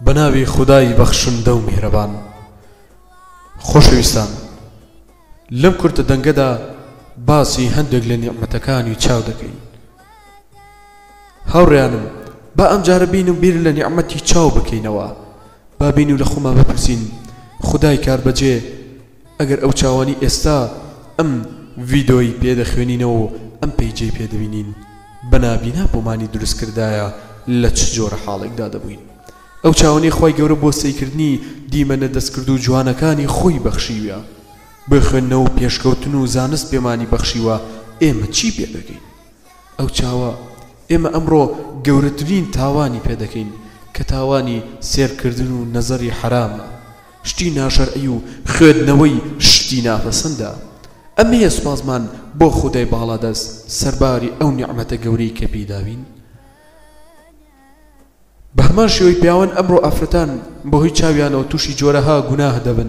بناوی خدای بەخشندە و میهرەبان. خۆشەویستان، لەم کورتە دەنگەدا باسی هەندێک لە نیعمەتەکانی چاو دەکەین. هاوڕێیانم، با ئەم جارە بین و بیر لە نیعمەتی چاو بکەینەوە. با بین و لە خۆمان بپرسین خدای کاربەجێ، ئەگەر ئەو چاوانی ئێستا ئەم ڤیدۆی پێدەخوێنینەوە و ئەم پەیجەی پێدەبینین بەنابینا بۆمانی دروست کردایە لە چ جۆرە حاڵێکدا دەبووین. ئەو چاوانی خۆی گەورە بۆ سەیکردنی دیمەنە دەستکرد و جوانەکانی خۆی بەخشیوە، بخوێندنەوە و پێشکەوتن و زانست پێمانی بەخشیوە. ئێمە چی پێ دەکەین؟ ئەو چاوە ئێمە ئەمڕۆ گەورەترین تاوانی پێ دەکەین کە تاوانی سێرکردن و نەزەری حرامە، شتی ناشەرعی و خوێندنەوەی شتی ناپەسەندە. ئەمەیە سوپاسمان بۆ خودای باڵادەست سەرباری ئەو نیعمەتە گەورەی کە پێداوین. بە هەمان شێوەی پیاوان ئەمڕۆ ئافرەتان بەهۆی چاویانەوە تووشی جۆرەها گوناه دەبن،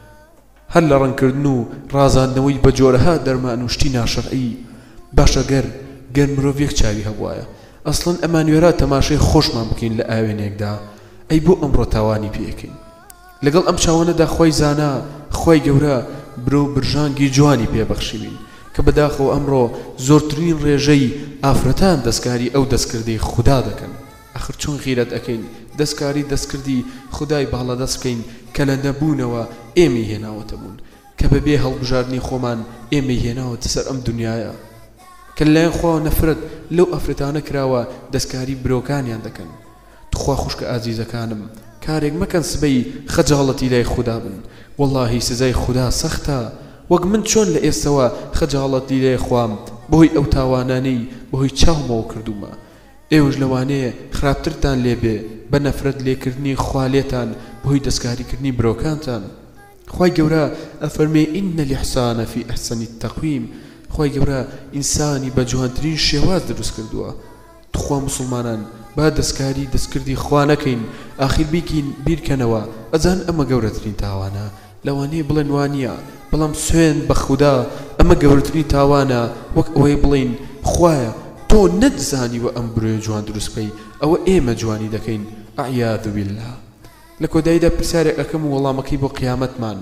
هەر لە ڕەنکردن و ڕازاندنەوەی بە جۆرەها دەرمان و شتی ناشەرعی. باشە گەر مرۆڤێک چاوی هەبوایە ئەسڵەن ئەمانوێرە تەماشای خۆشمان بکەین لە ئاوێنێکدا، ئەی بۆ ئەمڕۆ تاوانی پێکەین. لەگەڵ ئەم چاوانەدا خۆی زانا خۆی گەورە برۆ برژانگی جوانی پێبەخشیوین کە بەداخەوە ئەمڕۆ زۆرترین ڕێژەی ئافرەتان دەستکاری ئەو دەستکردەی خوددا دەکەن. ئەخر چۆن غیرەت ئەەکەین دەستکاری دەستکردی خدای باڵەدەست بکەین کە لە نەبوونەوە ئێمەی هێناوەتە بوون، کە بەبێ هەڵبژاردننی خۆمان ئێمەی هێناوەتە سەر ئەم دنیاە، کە لەلایەن خوا نەفرەت لەو ئەفرەتانە کراوە دەستکاری برۆکانیان دەکەن. تخوا خوشکە ئازیزەکانم، کارێک مەکەن سبەی خەجاڵەتی لای خوددا بن. واللهی سزای خوددا سەختە. وەک من چۆن لە ئێستەوە خەجاڵەتی لای خوام بەهۆی ئەو تاوانانەی بەهۆی چاومەوە کردومە. ئێوەش لەوانەیە خراپترتان لێبێ بە نەفرەت لێکردنی خوا لێتان بەهۆی دەستکاریکردنی برۆکانتان. خوای گەورە ئەفەرمێ ئینە الإحسان فی ئەحسن التەقویم. خوای گەورە ئینسانی بە جوانترین شێواز دروست کردووە. تخوا مسلمانان با دەستکاری دەستکردی خوا نەکەین، ئاخیر بیرکەنەوە ئەزان ئەمە گەورەترین تاوانە. لەوانەیە بڵێن وانە، بەڵام سوێن بە خوددا ئەمە گەورەترین تاوانە، وەک ئەوەی بڵین خوایە تۆ نەتزانیوە ئەم برۆی جوان دروست بکەی، ئەوە ئێمە جوانی دەکەین. ئەعیاذ بالله. لە کۆداییدا پرسیارێک ئەەکەم و وەڵامەکەی بۆ قیامەتمان.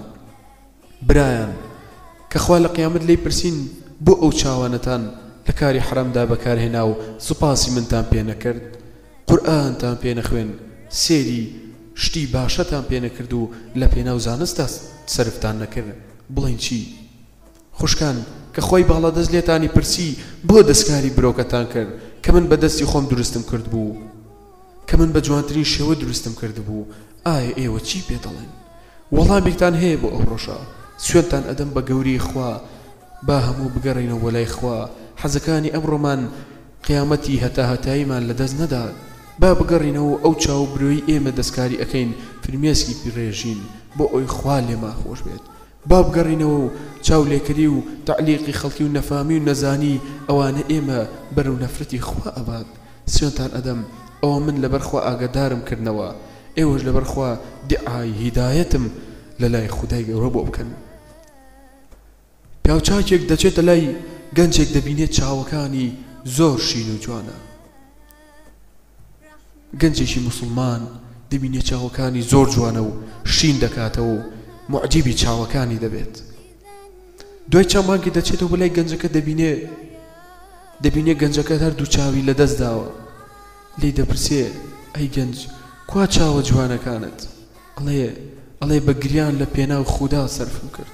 برایان کە خوا لە قیامەت لێی پرسین بۆ ئەو چاوانەتان لە کاری حرامدا بەکارهێنا و سوپاسی منتان پێ نەکرد، قورئانتان پێ نەخوێن، سێری شتی باشەتان پێ نەکرد و لە پێناو زانستدا سەرفتان نەکرد، بڵێن چی؟ خوشکان کە خۆی باڵەدەست لێتانی پرسی بۆ دەستکاری برۆکەتان کرد کە من بەدەستی خۆم دروستم کرد بوو، کە من بە جوانترین شێوە دروستم کرد بوو. ئایا ئێوە چی پێ دەڵێن؟ وەڵامێکتان هەیە بۆ ئەو ڕۆژە. سوێنتان ئەدەم بە گەوری خوا، با هەموو بگەڕینەوە لای خوا. حەزەکانی ئەمڕۆمان قیامەتی هەتا هەتاییمان لەدەست نەدات. با بگەڕینەوە ئەو چاو برۆی ئێمە دەستکاری ئەەکەین فرمێسکی پیڕێژین بۆ ئەوی خوا لێما خۆش بێت. با بگەڕینەوە و چاو لێکردی و تعلیقی خەڵکی و نەفامی و نەزانی ئەوانە ئێمە بەرەو نەفرەتی خوا ئەبات. سوێنتان ئەدەم ئەوە من لەبەرخوا ئاگادارم کردنەوە، ئێوەش لەبەرخوا دیعای هیدایەتم لە لای خودای گەورە بۆ بکەن. پیاوچاکێک دەچێتە لای گەنجێک دەبینێت چاوەکانی زۆر شین و جوانە. گەنجێکی مسلمان دەبینێت چاوەکانی زۆر جوانە و شین دەکاتەوە و معجیبی چاوەکانی دەبێت. دوای چەند مانگی دەچێتەوە بەلای گەنجەکە دەبینێت گەنجەکە هەردوو چاوی لەدەست داوە. لێی دەپرسێ ئەی گەنج کوا چاوە جوانەکانت؟ ئەڵێ بە گریان لە پێناو خوددا سەرفم کرد.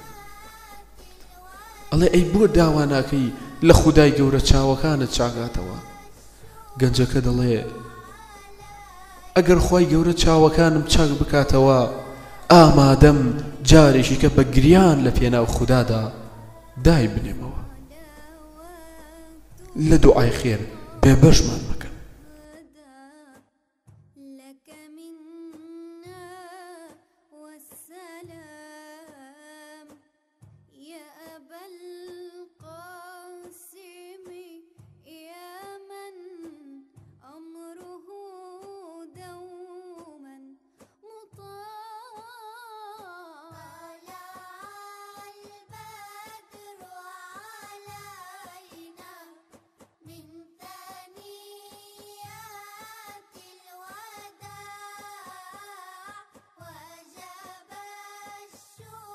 ئەڵێ ئەی بۆ داوا ناکەی لە خودای گەورە چاوەکانت چاکاتەوە؟ گەنجەکە دەڵێ ئەگەر خوای گەورە چاوەکانم چاک بکاتەوە ئامادەم جارێکی کە بە گریان لە پێناو خوددادا دای بنێمەوە. لە دوعای خێر بێبەشمان مەکەن. شو